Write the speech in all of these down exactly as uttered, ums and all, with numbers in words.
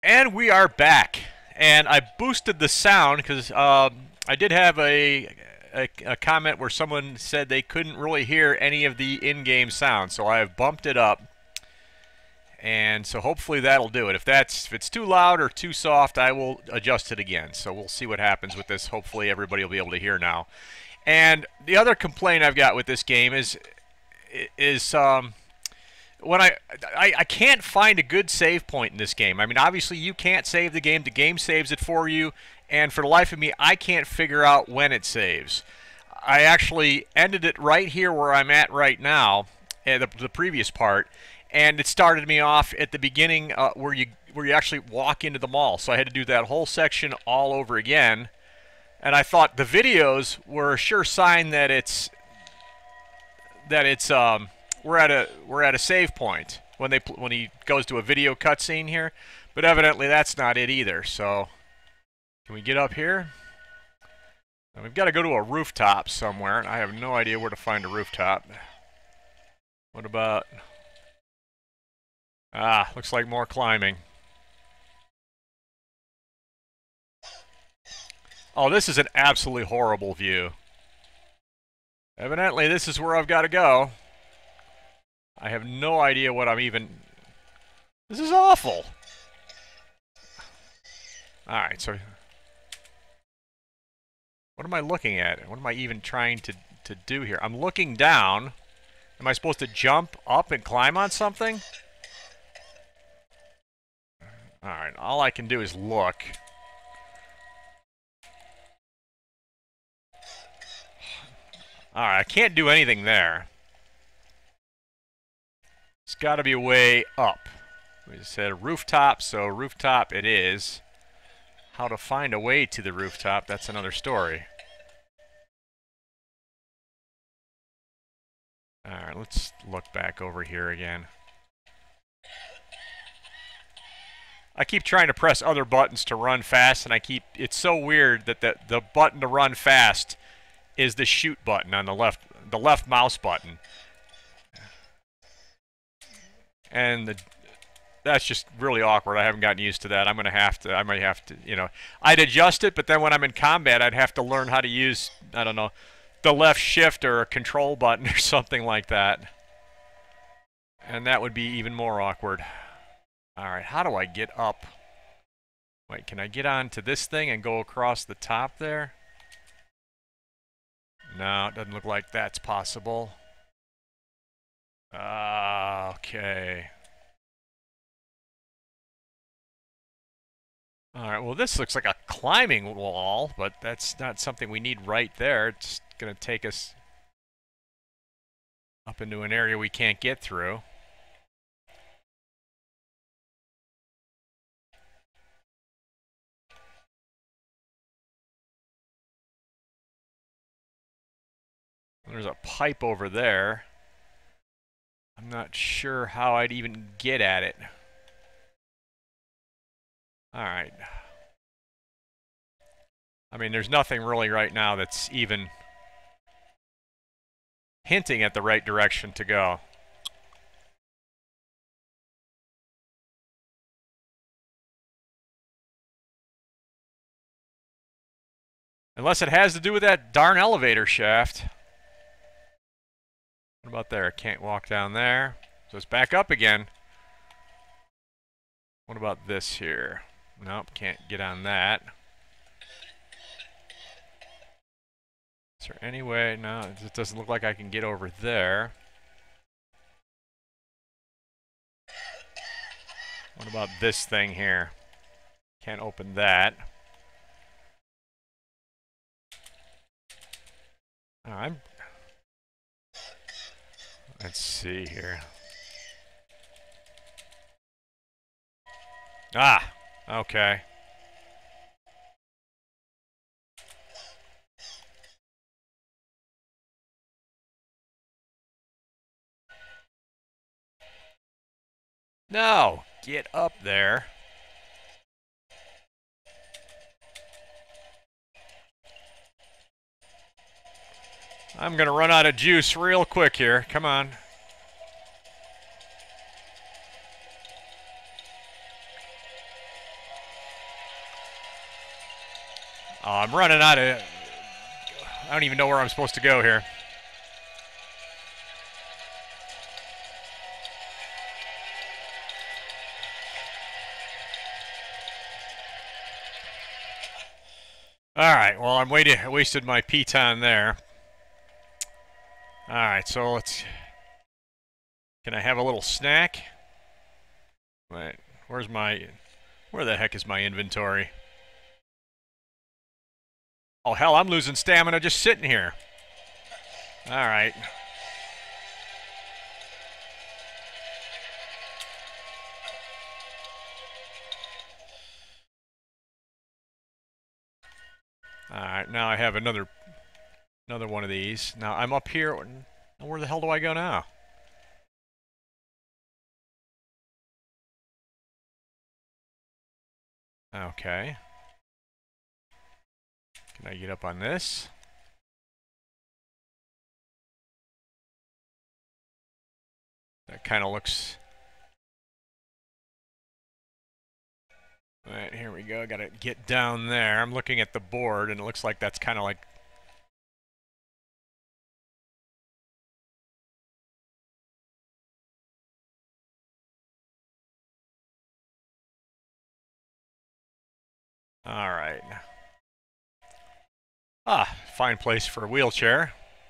And we are back. And I boosted the sound because um, I did have a, a, a comment where someone said they couldn't really hear any of the in-game sound. So I have bumped it up. And so hopefully that'll do it. If that's if it's too loud or too soft, I will adjust it again. So we'll see what happens with this. Hopefully everybody will be able to hear now. And the other complaint I've got with this game is is um, when I, I I can't find a good save point in this game. I mean, obviously you can't save the game. The game saves it for you. And for the life of me, I can't figure out when it saves. I actually ended it right here where I'm at right now, uh, the, the previous part. And it started me off at the beginning uh, where you where you actually walk into the mall. So I had to do that whole section all over again. And I thought the videos were a sure sign that it's that it's um we're at a we're at a save point when they when he goes to a video cutscene here. But evidently that's not it either. So can we get up here? And we've got to go to a rooftop somewhere, and I have no idea where to find a rooftop. What about? Ah, looks like more climbing. Oh, this is an absolutely horrible view. Evidently, this is where I've got to go. I have no idea what I'm even... This is awful. Alright, so... What am I looking at? What am I even trying to, to do here? I'm looking down. Am I supposed to jump up and climb on something? Alright, all I can do is look. Alright, I can't do anything there. There's got to be a way up. We said rooftop, so rooftop it is. How to find a way to the rooftop, that's another story. Alright, let's look back over here again. I keep trying to press other buttons to run fast, and I keep... It's so weird that the, the button to run fast is the shoot button on the left, the left mouse button. And the, that's just really awkward. I haven't gotten used to that. I'm going to have to, I might have to, you know... I'd adjust it, but then when I'm in combat, I'd have to learn how to use, I don't know, the left shift or a control button or something like that. And that would be even more awkward. Alright, how do I get up? Wait, can I get onto this thing and go across the top there? No, it doesn't look like that's possible. Ah, uh, okay. Alright, well this looks like a climbing wall, but that's not something we need right there. It's going to take us up into an area we can't get through. There's a pipe over there. I'm not sure how I'd even get at it. Alright. I mean, there's nothing really right now that's even hinting at the right direction to go. Unless it has to do with that darn elevator shaft. What about there? I can't walk down there. So it's back up again. What about this here? Nope, can't get on that. Is there any way? No, it doesn't look like I can get over there. What about this thing here? Can't open that. Oh, I'm... Let's see here. Ah, okay. No, get up there. I'm gonna run out of juice real quick here. Come on. Oh, I'm running out of... I don't even know where I'm supposed to go here. Alright, well, I'm waiting, I wasted my piton there. Alright, so let's... Can I have a little snack? Wait, where's my... Where the heck is my inventory? Oh, hell, I'm losing stamina just sitting here. Alright. Alright, now I have another another one of these. Now I'm up here. Where the hell do I go now? Okay. Can I get up on this? That kind of looks... Alright, here we go. I gotta get down there. I'm looking at the board, and it looks like that's kind of like... Alright. Ah, fine place for a wheelchair.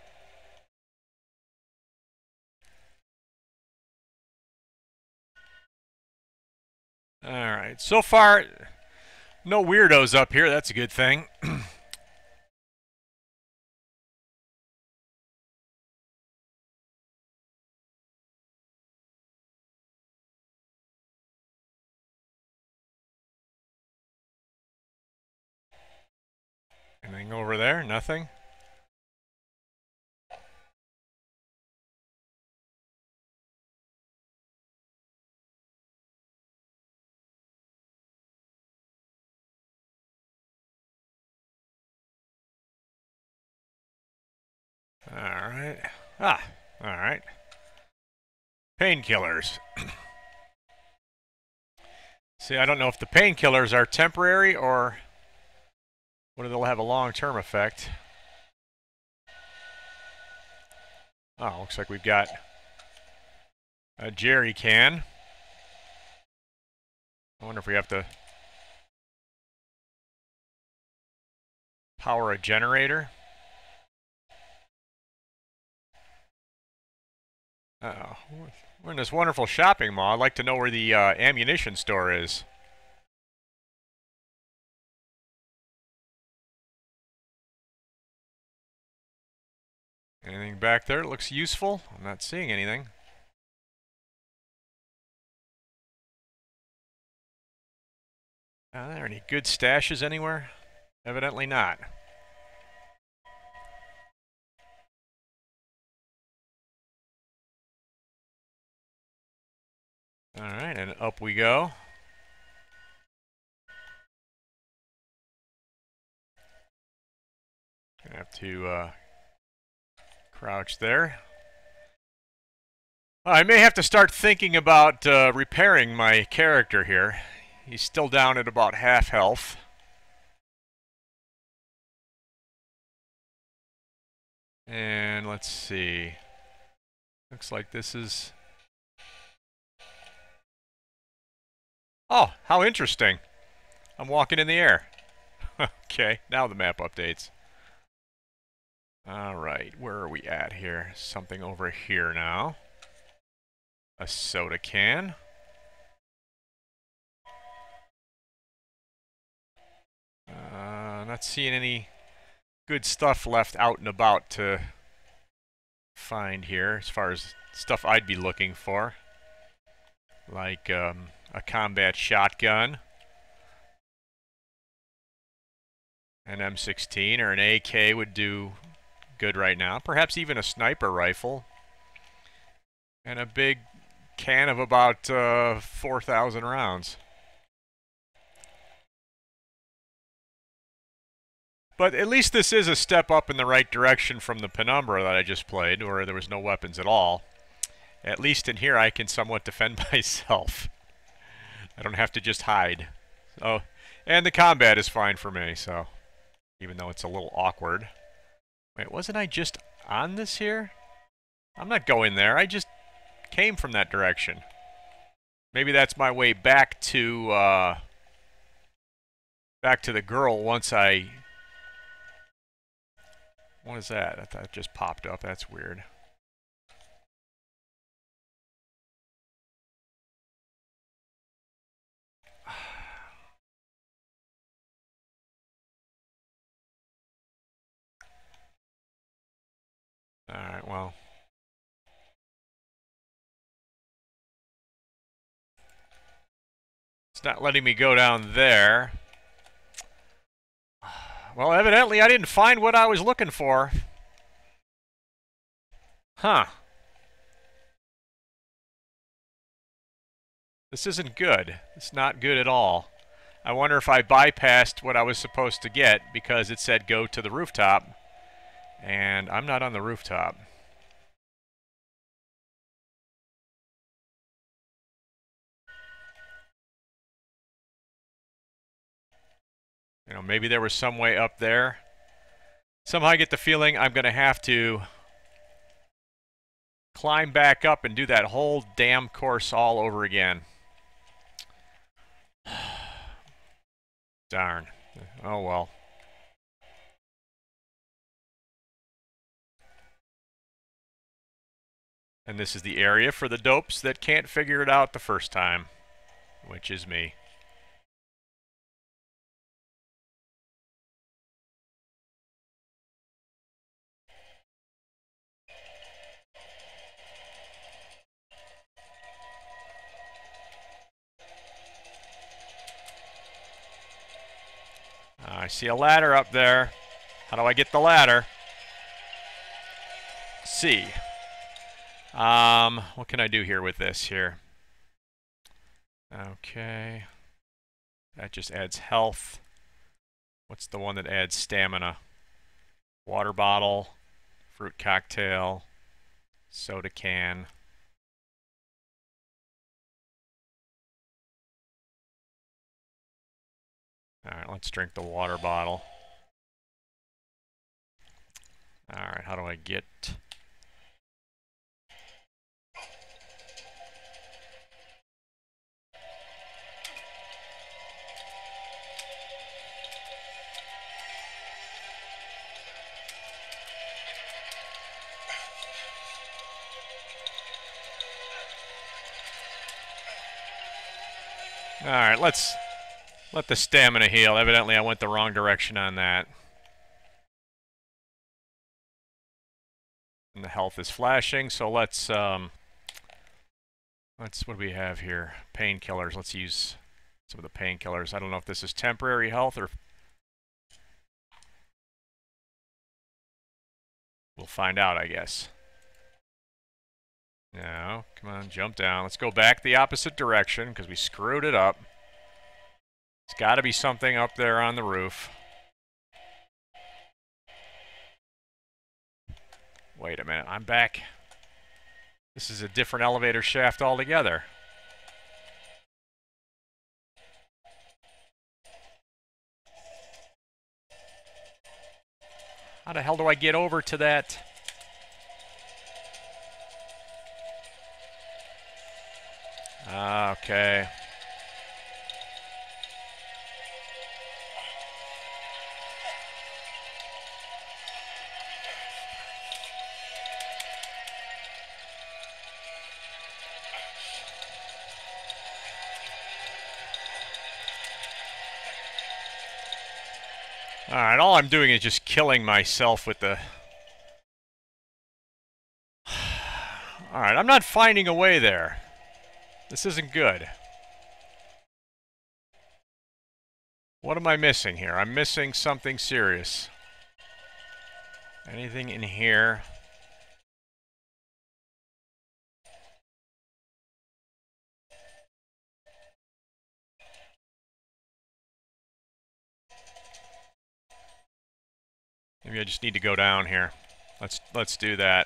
Alright, so far, no weirdos up here. That's a good thing. Anything over there? Nothing? Alright. Ah, alright. Painkillers. See, I don't know if the painkillers are temporary or whether they'll have a long-term effect. Oh, looks like we've got a jerry can. I wonder if we have to power a generator. Uh-oh. We're in this wonderful shopping mall. I'd like to know where the uh, ammunition store is. Anything back there that looks useful? I'm not seeing anything. Are there any good stashes anywhere? Evidently not. Alright, and up we go. Gonna have to uh, crouch there. I may have to start thinking about uh, repairing my character here. He's still down at about half health. And let's see. Looks like this is... Oh, how interesting. I'm walking in the air. Okay, now the map updates. Alright, where are we at here? Something over here now. A soda can. Uh, not seeing any good stuff left out and about to find here as far as stuff I'd be looking for. Like um, a combat shotgun, an M sixteen or an A K would do good right now. Perhaps even a sniper rifle. And a big can of about uh, four thousand rounds. But at least this is a step up in the right direction from the Penumbra that I just played, where there was no weapons at all. At least in here I can somewhat defend myself. I don't have to just hide. Oh, and the combat is fine for me, so... even though it's a little awkward. Wait, wasn't I just on this here? I'm not going there. I just came from that direction. Maybe that's my way back to, uh, back to the girl once I... What is that? That just popped up. That's weird. Alright, well. It's not letting me go down there. Well, evidently I didn't find what I was looking for. Huh. This isn't good. It's not good at all. I wonder if I bypassed what I was supposed to get because it said go to the rooftop. And I'm not on the rooftop. You know, maybe there was some way up there. Somehow I get the feeling I'm going to have to climb back up and do that whole damn course all over again. Darn. Oh well. And this is the area for the dopes that can't figure it out the first time, which is me. I see a ladder up there. How do I get the ladder? C. Um, what can I do here with this here? Okay. That just adds health. What's the one that adds stamina? Water bottle, fruit cocktail, soda can. Alright, let's drink the water bottle. Alright, how do I get... Alright, let's let the stamina heal. Evidently I went the wrong direction on that. And the health is flashing, so let's, um... Let's, what do we have here? Painkillers. Let's use some of the painkillers. I don't know if this is temporary health or... We'll find out, I guess. No, come on, jump down. Let's go back the opposite direction, because we screwed it up. There's got to be something up there on the roof. Wait a minute, I'm back. This is a different elevator shaft altogether. How the hell do I get over to that? Okay. Alright, all I'm doing is just killing myself with the... Alright, I'm not finding a way there. This isn't good. What am I missing here? I'm missing something serious. Anything in here? Maybe I just need to go down here. Let's let's do that.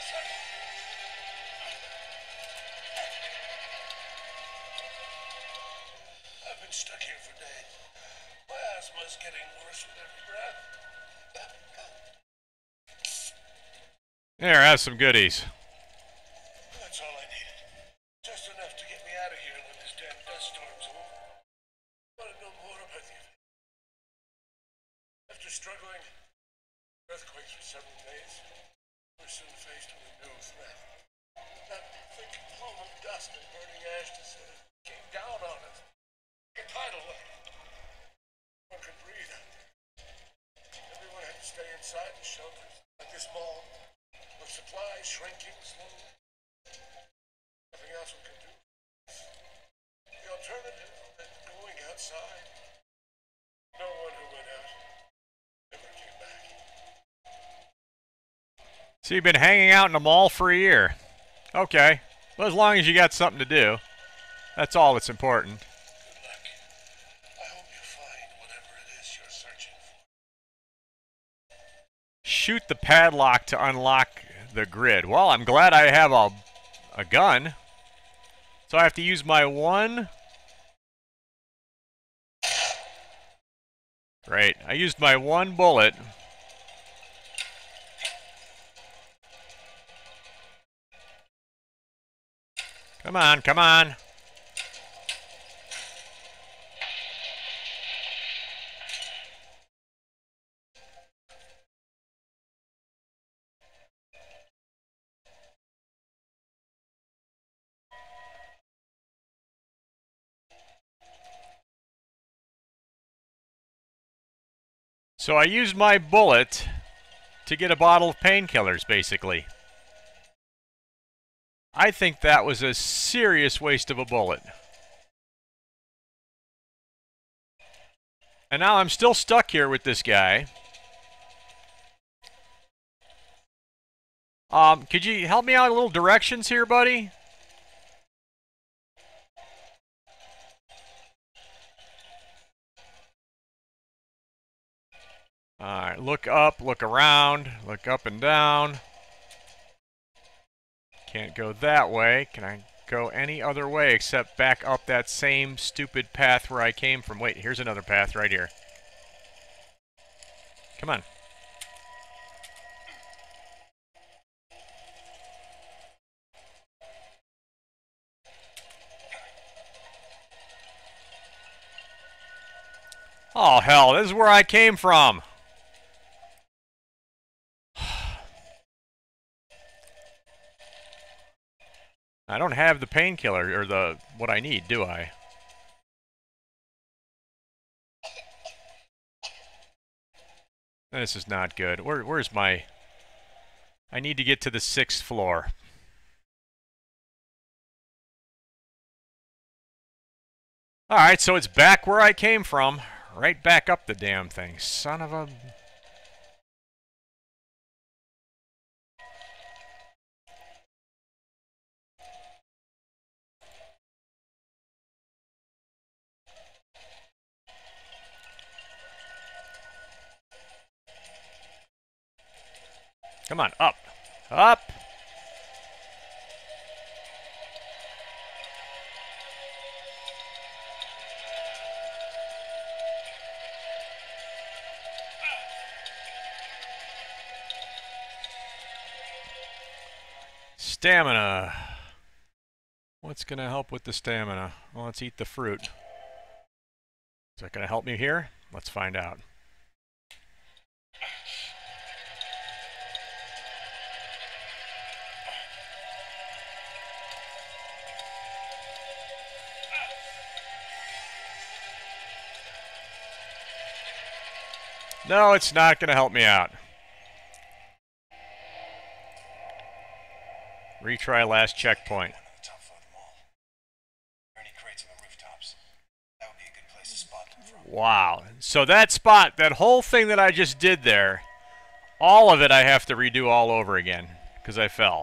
I've been stuck here for days. My asthma's getting worse with every breath. There, have some goodies. That's all I needed. Just enough to get me out of here when this damn dust storm's over. I want to know more about you. After struggling earthquakes for several days, we're soon faced with a new threat. That thick plume of dust and burning ash just uh, came down on us. Like a tidal wave. One could breathe out there. Everyone had to stay inside the shelters, like this mall, with supplies shrinking slowly. Nothing else we could do. The alternative meant going outside. No one who went out never came back. So you've been hanging out in the mall for a year. Okay. Well, as long as you got something to do. That's all that's important. Good luck. I hope you find whatever it is you're searching for. Shoot the padlock to unlock the grid. Well, I'm glad I have a, a gun. So I have to use my one. Great. I used my one bullet. Come on, come on. So I used my bullet to get a bottle of painkillers, basically. I think that was a serious waste of a bullet. And now I'm still stuck here with this guy. Um, could you help me out a little directions here, buddy? Alright, look up, look around, look up and down. Can't go that way. Can I go any other way except back up that same stupid path where I came from? Wait, here's another path right here. Come on. Oh, hell, this is where I came from. I don't have the painkiller, or the what I need, do I? This is not good. Where, where's my... I need to get to the sixth floor. Alright, so it's back where I came from. Right back up the damn thing. Son of a... Come on, up. Up! Stamina. What's going to help with the stamina? Well, let's eat the fruit. Is that going to help me here? Let's find out. No, it's not going to help me out. Retry last checkpoint. Wow. So that spot, that whole thing that I just did there, all of it I have to redo all over again because I fell.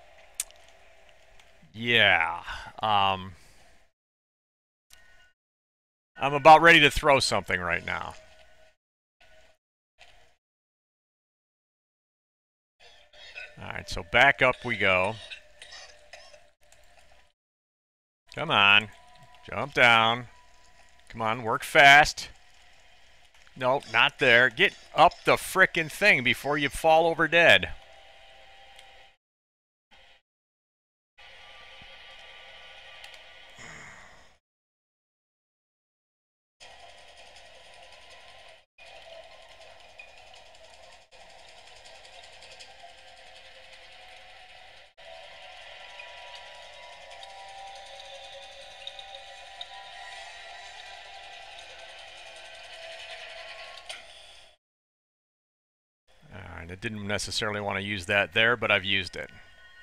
Yeah. Um, I'm about ready to throw something right now. Alright, so back up we go. Come on. Jump down. Come on, work fast. Nope, not there. Get up the frickin' thing before you fall over dead. Alright, I didn't necessarily want to use that there, but I've used it.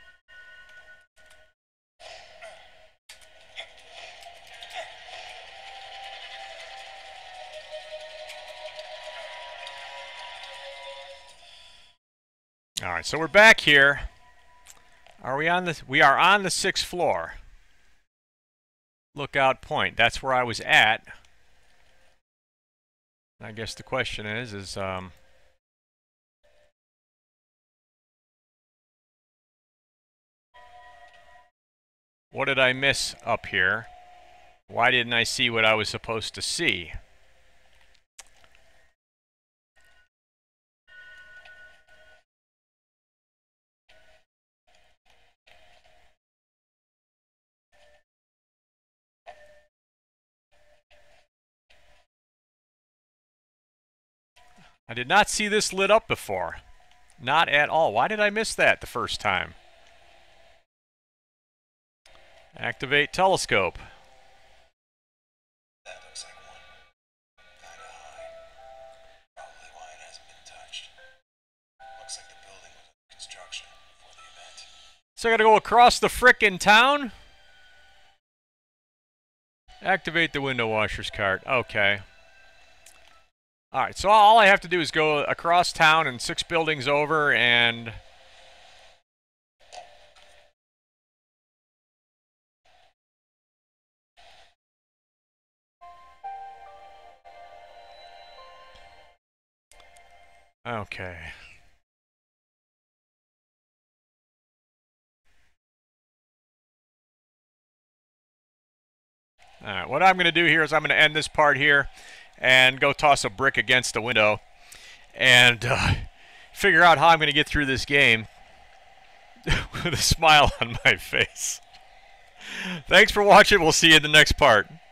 Alright, so we're back here. Are we on the... We are on the sixth floor. Lookout point. That's where I was at. I guess the question is, is, um... what did I miss up here? Why didn't I see what I was supposed to see? I did not see this lit up before. Not at all. Why did I miss that the first time? Activate telescope. That looks like one. Kinda high. Probably why it hasn't been touched. Looks like the building was under construction before the event. So I gotta go across the frickin' town? Activate the window washer's cart. Okay. Alright, so all I have to do is go across town and six buildings over and... Okay. Alright, what I'm going to do here is I'm going to end this part here and go toss a brick against the window and uh, figure out how I'm going to get through this game with a smile on my face. Thanks for watching. We'll see you in the next part.